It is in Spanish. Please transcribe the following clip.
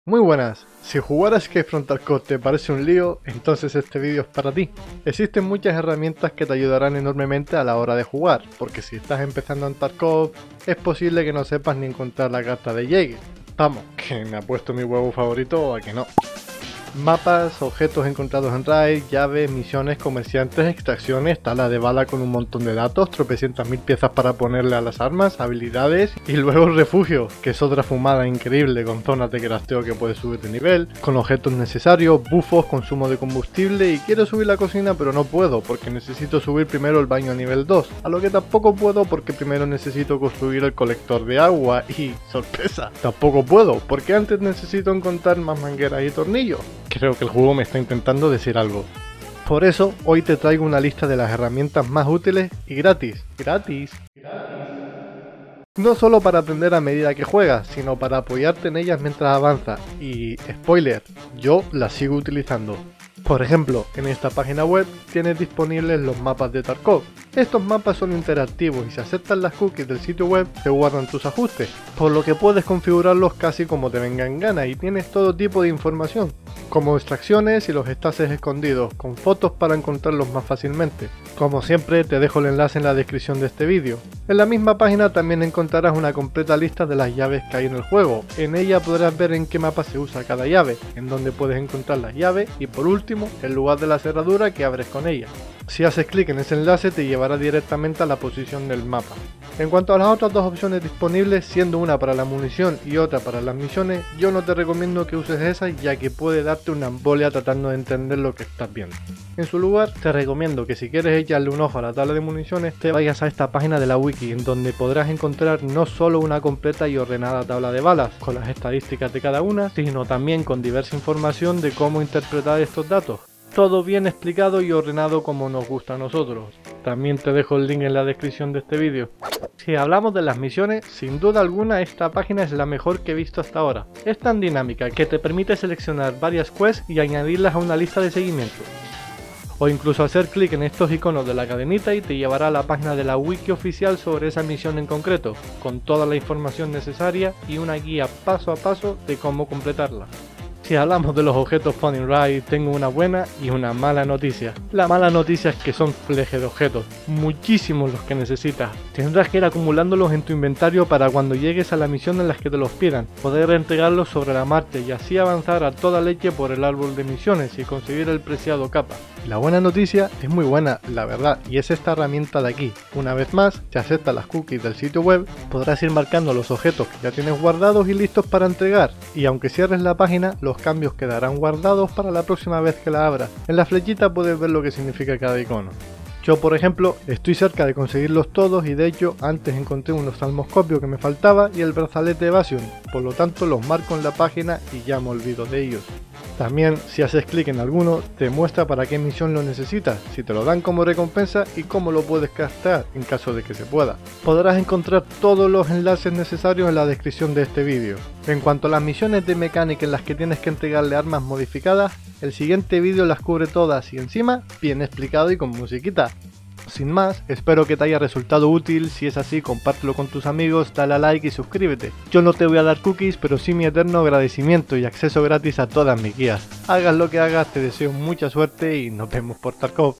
Muy buenas, si jugar a Escape from Tarkov te parece un lío, entonces este vídeo es para ti. Existen muchas herramientas que te ayudarán enormemente a la hora de jugar, porque si estás empezando en Tarkov, es posible que no sepas ni encontrar la carta de Jaeger. Vamos, que me ha puesto mi huevo favorito a que no. Mapas, objetos encontrados en raid, llaves, misiones, comerciantes, extracciones, tala de bala con un montón de datos, tropecientas mil piezas para ponerle a las armas, habilidades y luego el refugio, que es otra fumada increíble con zonas de crafteo que puedes subir de nivel, con objetos necesarios, bufos, consumo de combustible y quiero subir la cocina pero no puedo porque necesito subir primero el baño a nivel 2, a lo que tampoco puedo porque primero necesito construir el colector de agua y, sorpresa, tampoco puedo porque antes necesito encontrar más mangueras y tornillos. Creo que el juego me está intentando decir algo. Por eso, hoy te traigo una lista de las herramientas más útiles y gratis. ¡Gratis! No solo para aprender a medida que juegas, sino para apoyarte en ellas mientras avanzas. Y, spoiler, yo las sigo utilizando. Por ejemplo, en esta página web tienes disponibles los mapas de Tarkov. Estos mapas son interactivos y si aceptas las cookies del sitio web te guardan tus ajustes, por lo que puedes configurarlos casi como te venga en gana y tienes todo tipo de información, como extracciones y los estases escondidos, con fotos para encontrarlos más fácilmente. Como siempre te dejo el enlace en la descripción de este vídeo. En la misma página también encontrarás una completa lista de las llaves que hay en el juego. En ella podrás ver en qué mapa se usa cada llave, en dónde puedes encontrar las llaves y por último el lugar de la cerradura que abres con ella. Si haces clic en ese enlace te llevará directamente a la posición del mapa. En cuanto a las otras dos opciones disponibles, siendo una para la munición y otra para las misiones, yo no te recomiendo que uses esas ya que puede darte una embolia tratando de entender lo que estás viendo. En su lugar, te recomiendo que si quieres echarle un ojo a la tabla de municiones, te vayas a esta página de la wiki en donde podrás encontrar no solo una completa y ordenada tabla de balas con las estadísticas de cada una, sino también con diversa información de cómo interpretar estos datos. Todo bien explicado y ordenado como nos gusta a nosotros. También te dejo el link en la descripción de este vídeo. Si hablamos de las misiones, sin duda alguna esta página es la mejor que he visto hasta ahora. Es tan dinámica que te permite seleccionar varias quests y añadirlas a una lista de seguimiento. O incluso hacer clic en estos iconos de la cadenita y te llevará a la página de la wiki oficial sobre esa misión en concreto, con toda la información necesaria y una guía paso a paso de cómo completarla. Si hablamos de los objetos Found in Raid, tengo una buena y una mala noticia. La mala noticia es que son flejes de objetos, muchísimos los que necesitas. Tendrás que ir acumulándolos en tu inventario para cuando llegues a la misión en las que te los pidan, poder entregarlos sobre la marcha y así avanzar a toda leche por el árbol de misiones y conseguir el preciado capa. La buena noticia es muy buena, la verdad, y es esta herramienta de aquí. Una vez más, si aceptas las cookies del sitio web, podrás ir marcando los objetos que ya tienes guardados y listos para entregar, y aunque cierres la página, los cambios quedarán guardados para la próxima vez que la abras. En la flechita puedes ver lo que significa cada icono. Yo, por ejemplo, estoy cerca de conseguirlos todos y de hecho antes encontré un oftalmoscopio que me faltaba y el brazalete Evasion, por lo tanto los marco en la página y ya me olvido de ellos. También, si haces clic en alguno, te muestra para qué misión lo necesitas, si te lo dan como recompensa y cómo lo puedes craftear en caso de que se pueda. Podrás encontrar todos los enlaces necesarios en la descripción de este vídeo. En cuanto a las misiones de mecánica en las que tienes que entregarle armas modificadas, el siguiente vídeo las cubre todas y encima bien explicado y con musiquita. Sin más, espero que te haya resultado útil, si es así compártelo con tus amigos, dale a like y suscríbete. Yo no te voy a dar cookies, pero sí mi eterno agradecimiento y acceso gratis a todas mis guías. Hagas lo que hagas, te deseo mucha suerte y nos vemos por Tarkov.